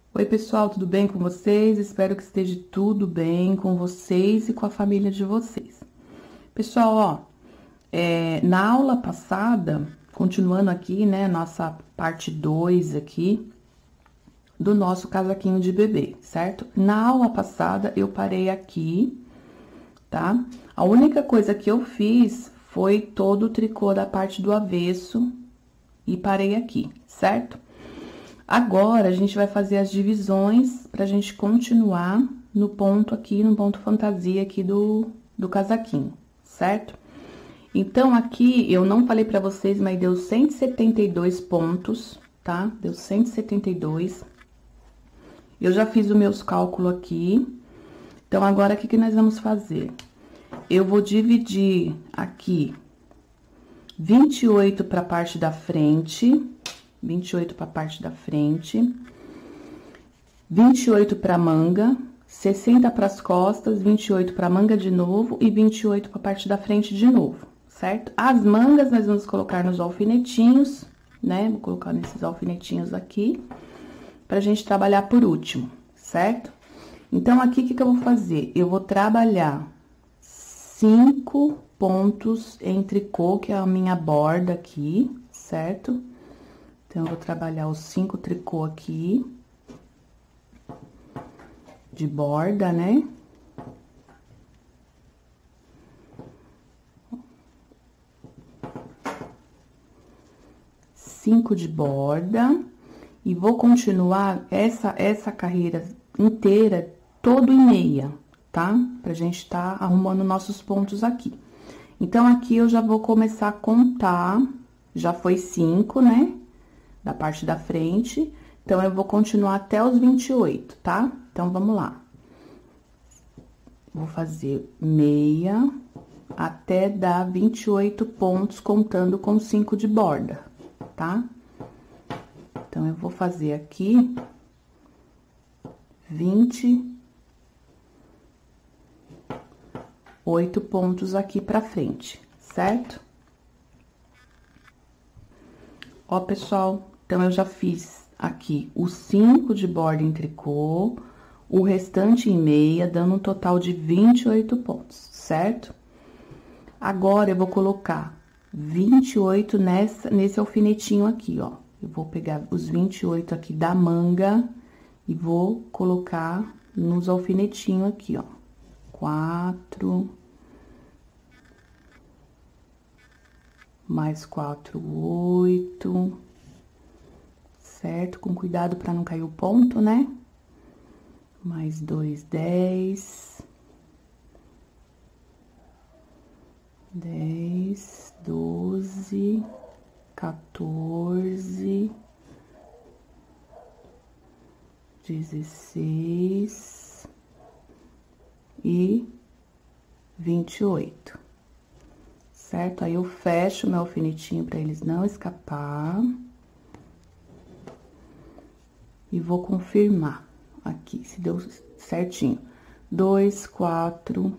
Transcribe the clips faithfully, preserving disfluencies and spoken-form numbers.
Oi, pessoal, tudo bem com vocês? Espero que esteja tudo bem com vocês e com a família de vocês. Pessoal, ó, é, na aula passada, continuando aqui, né, nossa parte dois aqui do nosso casaquinho de bebê, certo? Na aula passada, eu parei aqui, tá? A única coisa que eu fiz foi todo o tricô da parte do avesso e parei aqui, certo? Agora, a gente vai fazer as divisões pra gente continuar no ponto aqui, no ponto fantasia aqui do, do casaquinho, certo? Então, aqui, eu não falei pra vocês, mas deu cento e setenta e dois pontos, tá? Deu cento e setenta e dois. Eu já fiz os meus cálculos aqui. Então, agora, o que que nós vamos fazer? Eu vou dividir aqui vinte e oito pra parte da frente... vinte e oito para a parte da frente, vinte e oito para manga, sessenta para as costas, vinte e oito para manga de novo e vinte e oito para a parte da frente de novo, certo? As mangas nós vamos colocar nos alfinetinhos, né? Vou colocar nesses alfinetinhos aqui, pra gente trabalhar por último, certo? Então, aqui, o que que eu vou fazer? Eu vou trabalhar cinco pontos em tricô, que é a minha borda aqui, certo? Então, eu vou trabalhar os cinco tricô aqui, de borda, né? Cinco de borda, e vou continuar essa, essa carreira inteira, todo em meia, tá? Pra gente tá arrumando nossos pontos aqui. Então, aqui eu já vou começar a contar, já foi cinco, né? Da parte da frente, então, eu vou continuar até os vinte e oito, tá? Então, vamos lá. Vou fazer meia até dar vinte e oito pontos, contando com cinco de borda, tá? Então, eu vou fazer aqui vinte e oito pontos aqui pra frente, certo? Ó, pessoal, então, eu já fiz aqui os cinco de borda em tricô, o restante em meia, dando um total de vinte e oito pontos, certo? Agora, eu vou colocar vinte e oito nessa, nesse alfinetinho aqui, ó. Eu vou pegar os vinte e oito aqui da manga e vou colocar nos alfinetinhos aqui, ó. Quatro... mais quatro, oito, certo? Com cuidado para não cair o ponto, né? Mais dois, dez, dez, doze, quatorze, dezesseis e vinte e oito. Certo? Aí, eu fecho meu alfinetinho pra eles não escapar. E vou confirmar aqui, se deu certinho. Dois, quatro,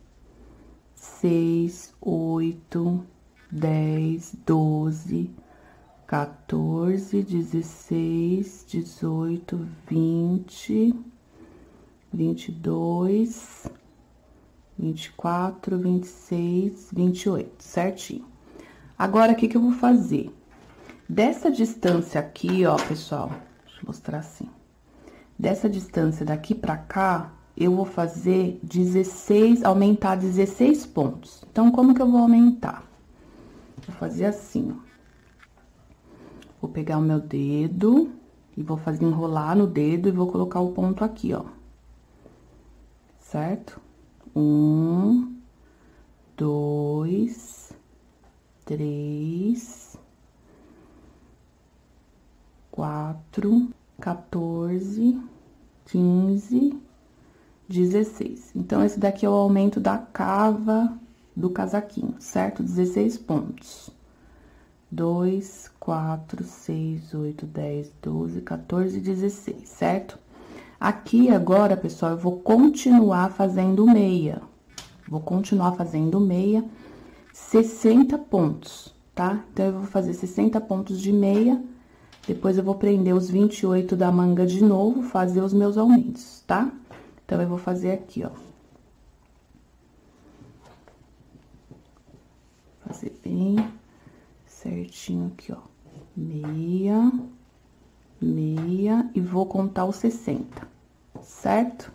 seis, oito, dez, doze, quatorze, dezesseis, dezoito, vinte, vinte e dois... vinte e quatro, vinte e seis, vinte e oito, certinho. Agora, o que que eu vou fazer? Dessa distância aqui, ó, pessoal, deixa eu mostrar assim. Dessa distância daqui pra cá, eu vou fazer dezesseis, aumentar dezesseis pontos. Então, como que eu vou aumentar? Vou fazer assim, ó. Vou pegar o meu dedo e vou fazer enrolar no dedo e vou colocar o ponto aqui, ó. Certo? Um, dois, três, quatro, quatorze, quinze, dezesseis. Então, esse daqui é o aumento da cava do casaquinho, certo? dezesseis pontos. Dois, quatro, seis, oito, dez, doze, quatorze, dezesseis, certo? Aqui, agora, pessoal, eu vou continuar fazendo meia. Vou continuar fazendo meia, sessenta pontos, tá? Então, eu vou fazer sessenta pontos de meia Depois eu vou prender os vinte e oito da manga de novo, fazer os meus aumentos, tá? Então, eu vou fazer aqui, ó. Fazer bem certinho aqui, ó. Meia, meia, e vou contar os sessenta, certo?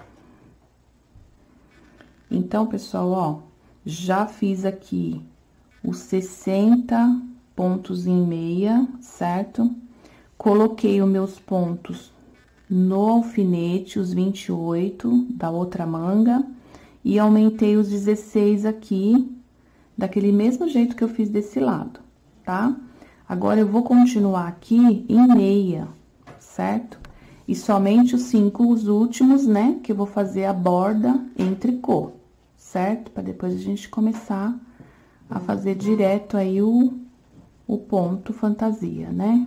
Então, pessoal, ó, já fiz aqui os sessenta pontos em meia, certo? Coloquei os meus pontos no alfinete, os vinte e oito da outra manga, e aumentei os dezesseis aqui, daquele mesmo jeito que eu fiz desse lado, tá? Agora, eu vou continuar aqui em meia, certo? E somente os cinco, os últimos, né, que eu vou fazer a borda em tricô, certo? Para depois a gente começar a fazer direto aí o, o ponto fantasia, né?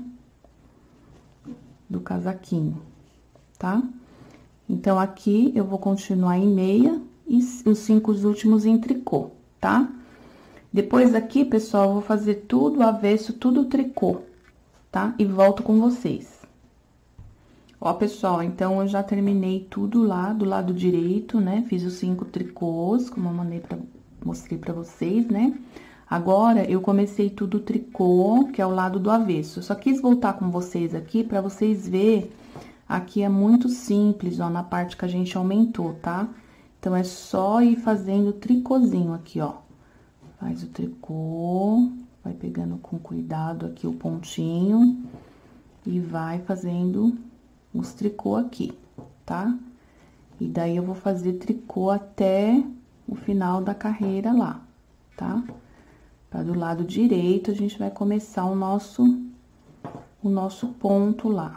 Do casaquinho, tá? Então, aqui eu vou continuar em meia e os cinco últimos em tricô, tá? Depois aqui, pessoal, eu vou fazer tudo avesso, tudo tricô, tá? E volto com vocês. Ó, pessoal, então, eu já terminei tudo lá do lado direito, né? Fiz os cinco tricôs, como eu mandei pra, mostrei pra vocês, né? Agora, eu comecei tudo tricô, que é o lado do avesso. Eu só quis voltar com vocês aqui pra vocês verem. Aqui é muito simples, ó, na parte que a gente aumentou, tá? Então, é só ir fazendo tricôzinho aqui, ó. Faz o tricô, vai pegando com cuidado aqui o pontinho e vai fazendo os tricô aqui, tá? E daí, eu vou fazer tricô até o final da carreira lá, tá? Tá do lado direito, a gente vai começar o nosso, o nosso ponto lá.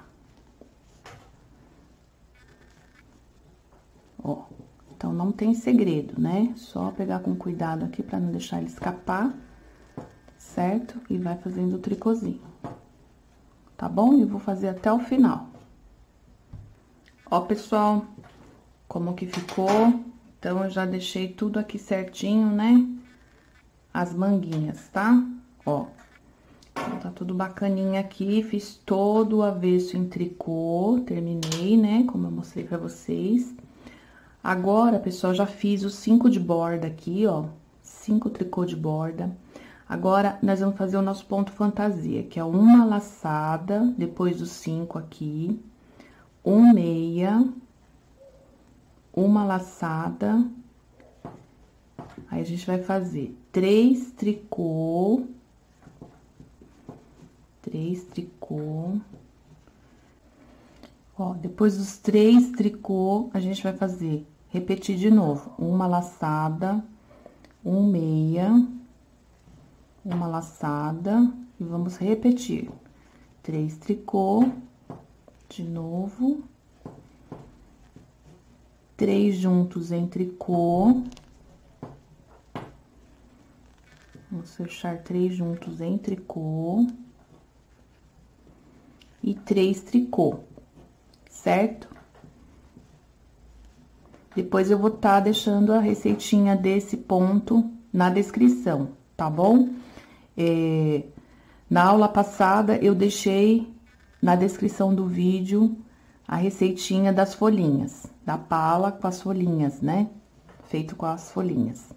Ó, então, não tem segredo, né? Só pegar com cuidado aqui pra não deixar ele escapar, certo? E vai fazendo o tricôzinho, tá bom? E vou fazer até o final. Ó, pessoal, como que ficou? Então, eu já deixei tudo aqui certinho, né? As manguinhas, tá? Ó, então, tá tudo bacaninha aqui, fiz todo o avesso em tricô, terminei, né? Como eu mostrei pra vocês. Agora, pessoal, já fiz os cinco de borda aqui, ó, cinco tricô de borda. Agora, nós vamos fazer o nosso ponto fantasia, que é uma laçada, depois dos cinco aqui, um meia, uma laçada. Aí, a gente vai fazer três tricô, três tricô. Ó, depois dos três tricô, a gente vai fazer, repetir de novo, uma laçada, um meia, uma laçada, e vamos repetir. Três tricô, de novo, três juntos em tricô. Vamos fechar três juntos em tricô. E três tricô, certo? Depois, eu vou tá deixando a receitinha desse ponto na descrição, tá bom? É, na aula passada, eu deixei na descrição do vídeo a receitinha das folhinhas, da pala com as folhinhas, né? Feito com as folhinhas.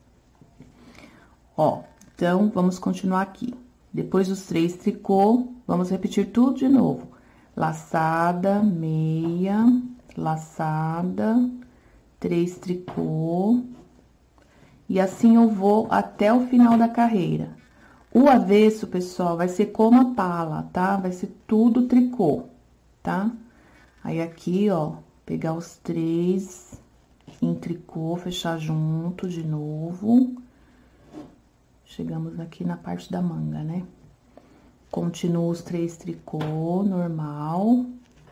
Ó, então, vamos continuar aqui. Depois dos três tricô, vamos repetir tudo de novo. Laçada, meia, laçada, três tricô. E assim eu vou até o final da carreira. O avesso, pessoal, vai ser como a pala, tá? Vai ser tudo tricô, tá? Aí, aqui, ó, pegar os três em tricô, fechar junto de novo. Chegamos aqui na parte da manga, né? Continuo os três tricô, normal.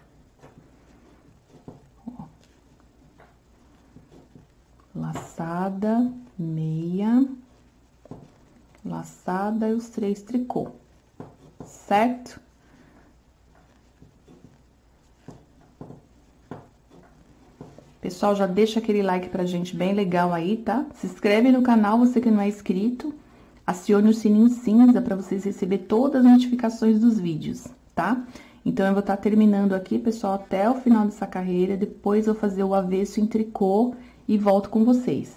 Ó. Laçada, meia, laçada e os três tricô, certo? Pessoal, já deixa aquele like pra gente bem legal aí, tá? Se inscreve no canal, você que não é inscrito. Acione o sininho cinza para vocês receberem todas as notificações dos vídeos, tá? tá? Então, eu vou estar terminando aqui, pessoal, até o final dessa carreira, depois eu vou fazer o avesso em tricô e volto com vocês.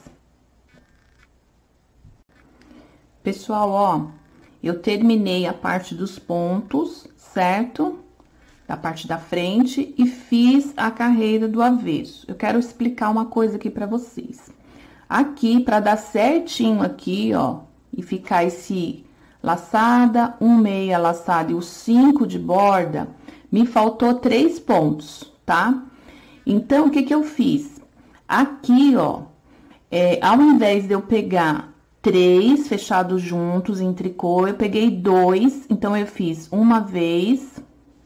Pessoal, ó, eu terminei a parte dos pontos, certo? Da parte da frente e fiz a carreira do avesso. Eu quero explicar uma coisa aqui pra vocês. Aqui, pra dar certinho aqui, ó, e ficar esse laçada, um meia laçada e o cinco de borda, me faltou três pontos, tá? Então, o que que eu fiz? Aqui, ó, é, ao invés de eu pegar três fechados juntos em tricô, eu peguei dois, então eu fiz uma vez,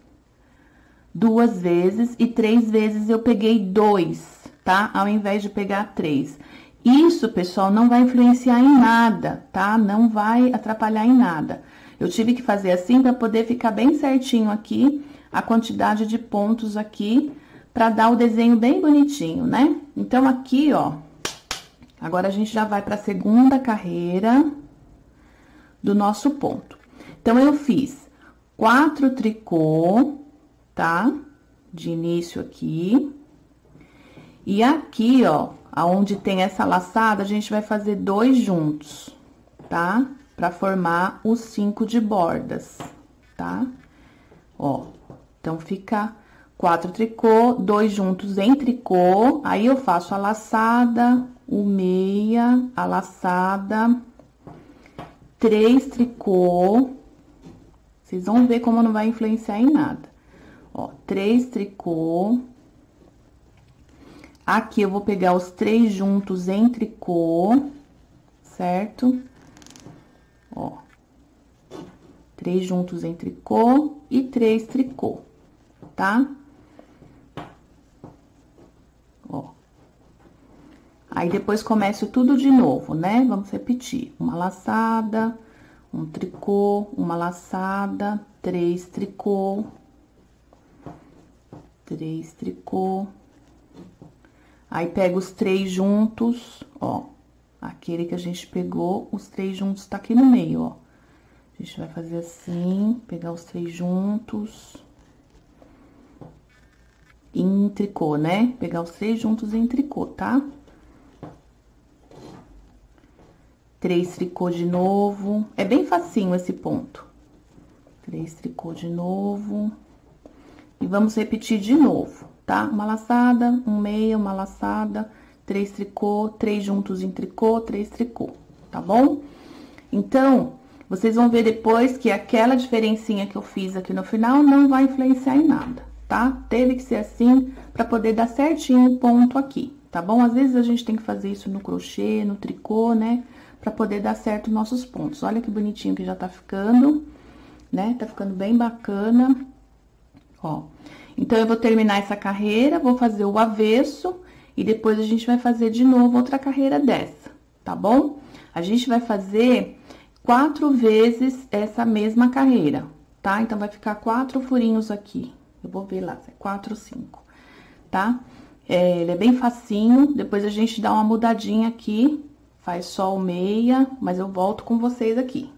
duas vezes e três vezes eu peguei dois, tá? Ao invés de pegar três. Isso, pessoal, não vai influenciar em nada, tá? Não vai atrapalhar em nada. Eu tive que fazer assim para poder ficar bem certinho aqui a quantidade de pontos aqui, para dar o desenho bem bonitinho, né? Então, aqui, ó, agora a gente já vai para a segunda carreira do nosso ponto. Então, eu fiz quatro tricô, tá? De início aqui. E aqui, ó, aonde tem essa laçada, a gente vai fazer dois juntos, tá? Pra formar os cinco de bordas, tá? Ó, então, fica quatro tricô, dois juntos em tricô, aí eu faço a laçada, o meia, a laçada, três tricô, vocês vão ver como não vai influenciar em nada. Ó, três tricô, aqui eu vou pegar os três juntos em tricô, certo? Ó, três juntos em tricô e três tricô, tá? Ó. Aí, depois começo tudo de novo, né? Vamos repetir. Uma laçada, um tricô, uma laçada, três tricô, três tricô. Aí, pego os três juntos, ó. Aquele que a gente pegou, os três juntos tá aqui no meio, ó. A gente vai fazer assim, pegar os três juntos. Em tricô, né? Pegar os três juntos em tricô, tá? Três tricô de novo. É bem facinho esse ponto. Três tricô de novo. E vamos repetir de novo, tá? Uma laçada, um meia, uma laçada, três tricô, três juntos em tricô, três tricô, tá bom? Então, vocês vão ver depois que aquela diferencinha que eu fiz aqui no final não vai influenciar em nada, tá? Teve que ser assim pra poder dar certinho o ponto aqui, tá bom? Às vezes a gente tem que fazer isso no crochê, no tricô, né? Pra poder dar certo nossos pontos. Olha que bonitinho que já tá ficando, né? Tá ficando bem bacana. Ó, então, eu vou terminar essa carreira, vou fazer o avesso e depois a gente vai fazer de novo outra carreira dessa, tá bom? A gente vai fazer quatro vezes essa mesma carreira, tá? Então, vai ficar quatro furinhos aqui. Eu vou ver lá, se é quatro ou cinco, tá? É, ele é bem facinho, depois a gente dá uma mudadinha aqui, faz só o meia, mas eu volto com vocês aqui.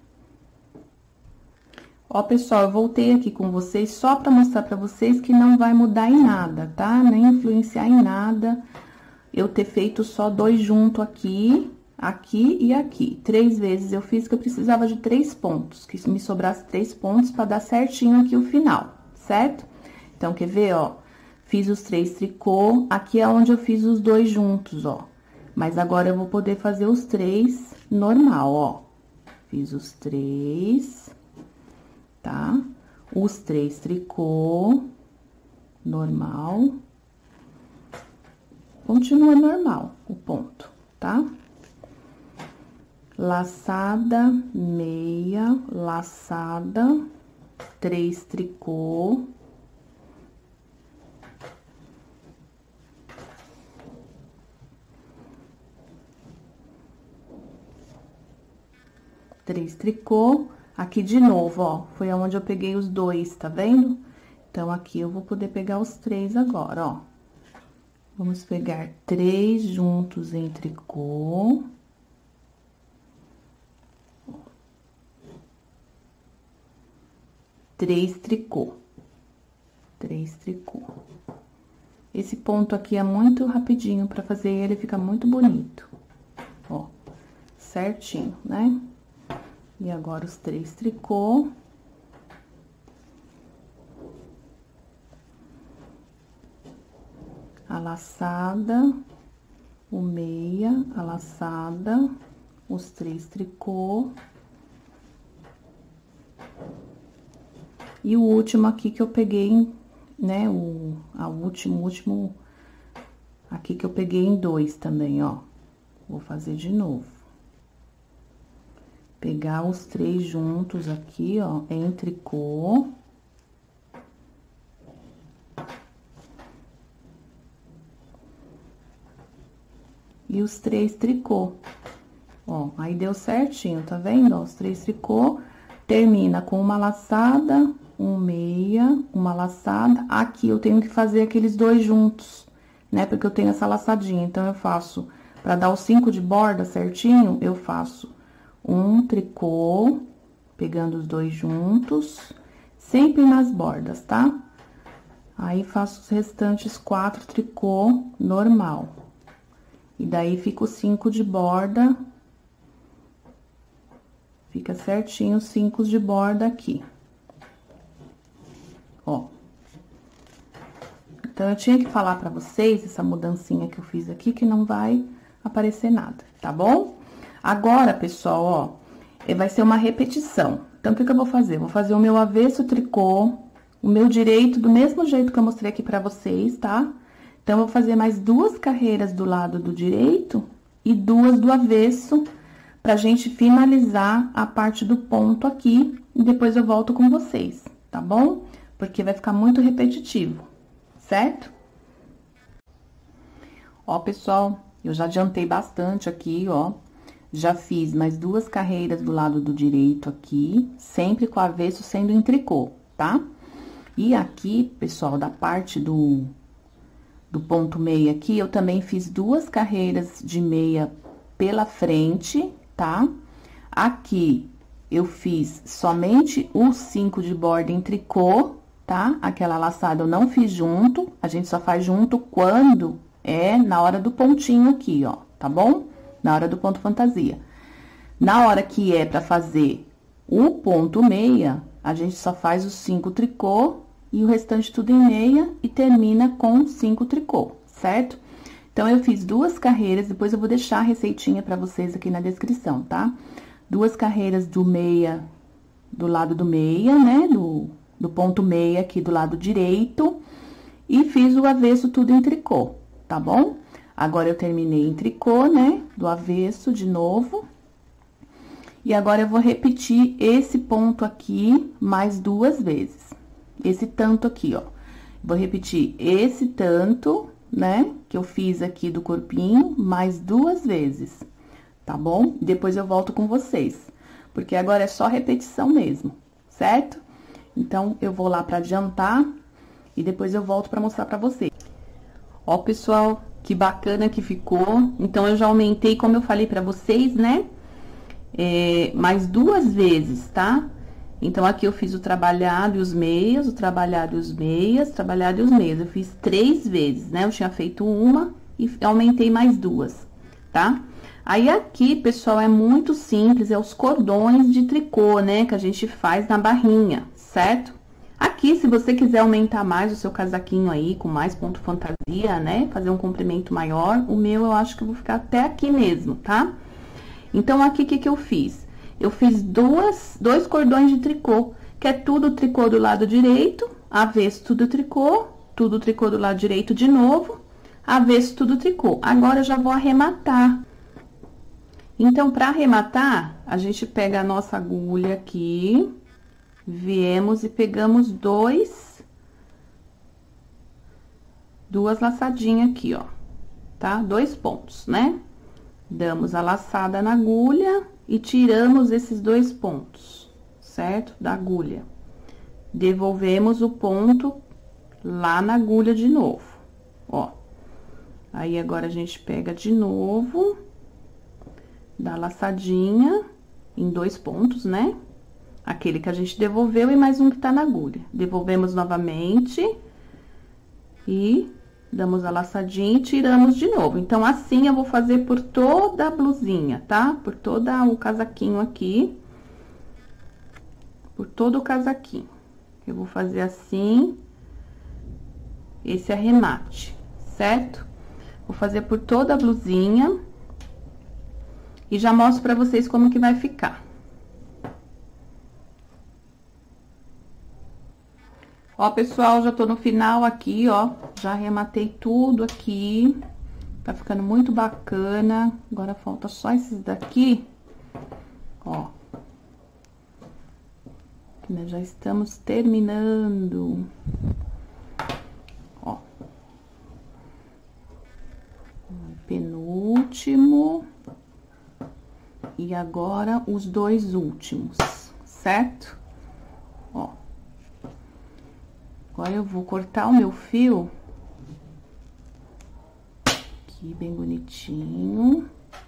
Ó, pessoal, eu voltei aqui com vocês só pra mostrar pra vocês que não vai mudar em nada, tá? Nem influenciar em nada eu ter feito só dois juntos aqui, aqui e aqui. Três vezes eu fiz que eu precisava de três pontos, que me sobrasse três pontos pra dar certinho aqui o final, certo? Então, quer ver, ó? Fiz os três tricô, aqui é onde eu fiz os dois juntos, ó. Mas agora eu vou poder fazer os três normal, ó. Fiz os três... Tá? Os três tricô, normal. Continua normal o ponto, tá? Laçada, meia, laçada, três tricô. Três tricô. Aqui de novo, ó, foi aonde eu peguei os dois, tá vendo? Então, aqui eu vou poder pegar os três agora, ó. Vamos pegar três juntos em tricô. Três tricô, três tricô. Esse ponto aqui é muito rapidinho pra fazer ele, fica muito bonito. Ó, certinho, né? E agora os três tricô. A laçada, o meia, a laçada, os três tricô. E o último aqui que eu peguei, né, o a último, último, aqui que eu peguei em dois também, ó. Vou fazer de novo. Pegar os três juntos aqui, ó, em tricô. E os três tricô. Ó, aí deu certinho, tá vendo? Ó, os três tricô, termina com uma laçada, um meia, uma laçada. Aqui eu tenho que fazer aqueles dois juntos, né? Porque eu tenho essa laçadinha, então eu faço, pra dar os cinco de borda certinho, eu faço um tricô, pegando os dois juntos, sempre nas bordas, tá? Aí, faço os restantes quatro tricô normal. E daí, fica os cinco de borda. Fica certinho os cinco de borda aqui. Ó. Então, eu tinha que falar pra vocês essa mudancinha que eu fiz aqui, que não vai aparecer nada, tá bom? Agora, pessoal, ó, vai ser uma repetição. Então, o que que eu vou fazer? Vou fazer o meu avesso tricô, o meu direito, do mesmo jeito que eu mostrei aqui pra vocês, tá? Então, eu vou fazer mais duas carreiras do lado do direito e duas do avesso, pra gente finalizar a parte do ponto aqui, e depois eu volto com vocês, tá bom? Porque vai ficar muito repetitivo, certo? Ó, pessoal, eu já adiantei bastante aqui, ó. Já fiz mais duas carreiras do lado do direito aqui, sempre com o avesso sendo em tricô, tá? E aqui, pessoal, da parte do... do ponto meia aqui, eu também fiz duas carreiras de meia pela frente, tá? Aqui, eu fiz somente os cinco de borda em tricô, tá? Aquela laçada eu não fiz junto, a gente só faz junto quando é na hora do pontinho aqui, ó, tá bom? Na hora do ponto fantasia. Na hora que é pra fazer o ponto meia, a gente só faz os cinco tricô e o restante tudo em meia e termina com cinco tricô, certo? Então, eu fiz duas carreiras, depois eu vou deixar a receitinha pra vocês aqui na descrição, tá? Duas carreiras do meia, do lado do meia, né? Do, do ponto meia aqui do lado direito. E fiz o avesso tudo em tricô, tá bom? Agora, eu terminei em tricô, né? Do avesso de novo. E agora, eu vou repetir esse ponto aqui mais duas vezes. Esse tanto aqui, ó. Vou repetir esse tanto, né? Que eu fiz aqui do corpinho, mais duas vezes, tá bom? Depois eu volto com vocês, porque agora é só repetição mesmo, certo? Então, eu vou lá pra adiantar e depois eu volto pra mostrar pra vocês. Ó, pessoal, que bacana que ficou. Então, eu já aumentei, como eu falei pra vocês, né? É, mais duas vezes, tá? Então, aqui eu fiz o trabalhado e os meias, o trabalhado e os meias, trabalhado e os meias. Eu fiz três vezes, né? Eu tinha feito uma e aumentei mais duas, tá? Aí, aqui, pessoal, é muito simples, é os cordões de tricô, né? Que a gente faz na barrinha, certo? Aqui, se você quiser aumentar mais o seu casaquinho aí, com mais ponto fantasia, né? Fazer um comprimento maior, o meu eu acho que eu vou ficar até aqui mesmo, tá? Então, aqui, o que que eu fiz? Eu fiz duas, dois cordões de tricô, que é tudo tricô do lado direito, avesso tudo tricô, tudo tricô do lado direito de novo, avesso tudo tricô. Agora, eu já vou arrematar. Então, para arrematar, a gente pega a nossa agulha aqui, viemos e pegamos dois, duas laçadinhas aqui, ó, tá? Dois pontos, né? Damos a laçada na agulha e tiramos esses dois pontos, certo? Da agulha. Devolvemos o ponto lá na agulha de novo, ó. Aí, agora, a gente pega de novo, dá laçadinha em dois pontos, né? Aquele que a gente devolveu e mais um que tá na agulha. Devolvemos novamente, E damos a laçadinha e tiramos de novo. Então, assim eu vou fazer por toda a blusinha, tá? Por todo o casaquinho aqui. Por todo o casaquinho. Eu vou fazer assim, esse arremate, certo? Vou fazer por toda a blusinha. E já mostro pra vocês como que vai ficar. Ó, pessoal, já tô no final aqui, ó. Já arrematei tudo aqui. Tá ficando muito bacana. Agora falta só esses daqui. Ó. Nós já estamos terminando. Ó. Penúltimo. E agora os dois últimos, certo? Ó. Agora eu vou cortar o meu fio. Aqui, bem bonitinho.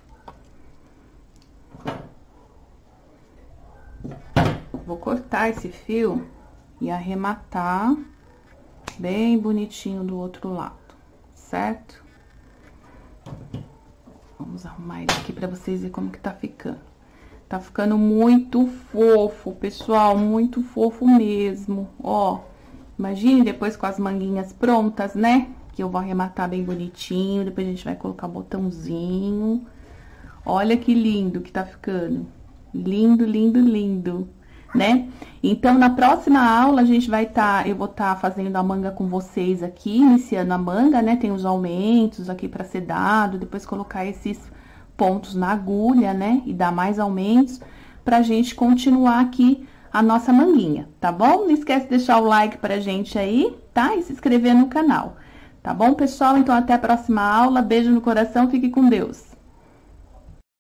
Vou cortar esse fio e arrematar bem bonitinho do outro lado, certo? Vamos arrumar ele aqui pra vocês verem como que tá ficando. Tá ficando muito fofo, pessoal, muito fofo mesmo, ó. Imagine depois com as manguinhas prontas, né? Que eu vou arrematar bem bonitinho, depois a gente vai colocar botãozinho. Olha que lindo que tá ficando. Lindo, lindo, lindo, né? Então, na próxima aula, a gente vai tá, eu vou tá fazendo a manga com vocês aqui, iniciando a manga, né? Tem os aumentos aqui pra ser dado, depois colocar esses pontos na agulha, né? E dar mais aumentos pra gente continuar aqui a nossa manguinha, tá bom? Não esquece de deixar o like pra gente aí, tá? E se inscrever no canal, tá bom, pessoal? Então, até a próxima aula. Beijo no coração, fique com Deus.